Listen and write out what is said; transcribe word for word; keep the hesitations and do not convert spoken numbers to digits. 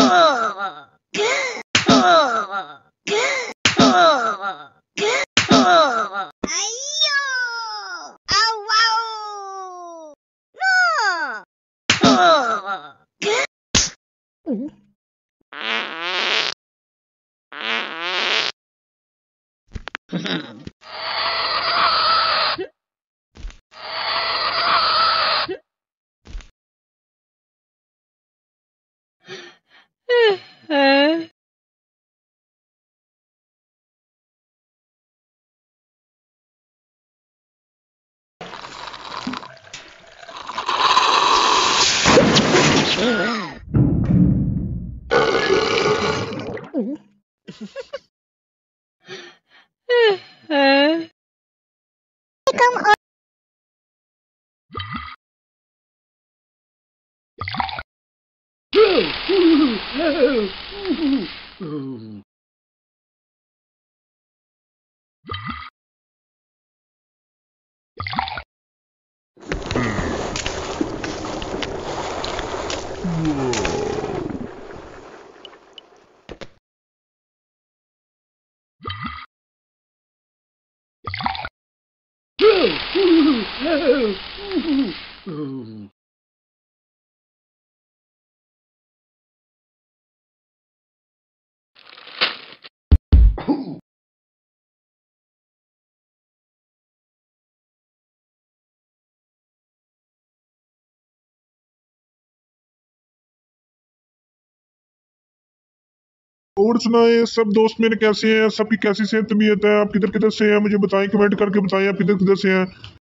అయ్యో అవ్వవ్ no come on. और सुनाए सब दोस्त मेरे कैसे हैं, सबकी कैसी सेहत तबीयत है, आप किधर किधर से हैं मुझे बताएं, कमेंट करके बताएं आप किधर किधर से हैं।